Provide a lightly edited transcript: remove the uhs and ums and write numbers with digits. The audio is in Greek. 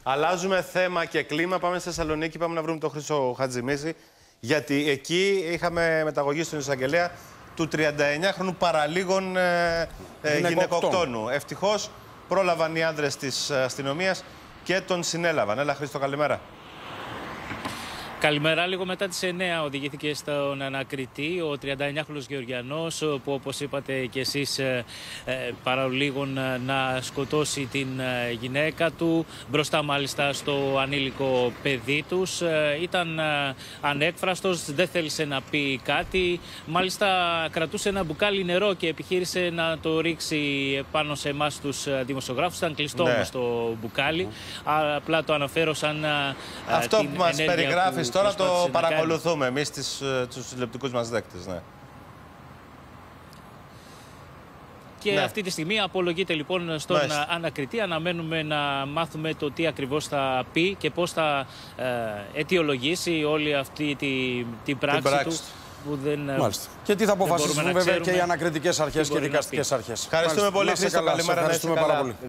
Αλλάζουμε θέμα και κλίμα. Πάμε στη Θεσσαλονίκη. Πάμε να βρούμε τον Χρήστο Χατζημίση. Γιατί εκεί είχαμε μεταγωγή στον εισαγγελέα του 39χρονου παραλίγων γυναικοκτόνου. Ευτυχώς πρόλαβαν οι άντρες της αστυνομίας και τον συνέλαβαν. Έλα, Χρήστο, καλημέρα. Καλημέρα. Λίγο μετά τις 9 οδηγήθηκε στον ανακριτή ο 39χρονος Γεωργιανός, που όπως είπατε και εσείς παραλίγων να σκοτώσει την γυναίκα του, μπροστά μάλιστα στο ανήλικο παιδί τους. Ήταν ανέκφραστος, δεν θέλησε να πει κάτι. Μάλιστα κρατούσε ένα μπουκάλι νερό και επιχείρησε να το ρίξει πάνω σε εμάς τους δημοσιογράφους. Ήταν κλειστό όμως το μπουκάλι. Απλά το αναφέρω σαν αυτό την που μας περιγράφεις τώρα το παρακολουθούμε εμείς τους τηλεοπτικούς μας δέκτες. Ναι. Και αυτή τη στιγμή απολογείται λοιπόν στον ανακριτή. Αναμένουμε να μάθουμε το τι ακριβώς θα πει και πώς θα αιτιολογήσει όλη αυτή την πράξη του. Που δεν, και τι θα αποφασίσουν βέβαια και οι ανακριτικές αρχές και οι δικαστικές αρχές. Ευχαριστούμε πολύ, Χρήστο. Καλημέρα. Ευχαριστούμε πάρα πολύ.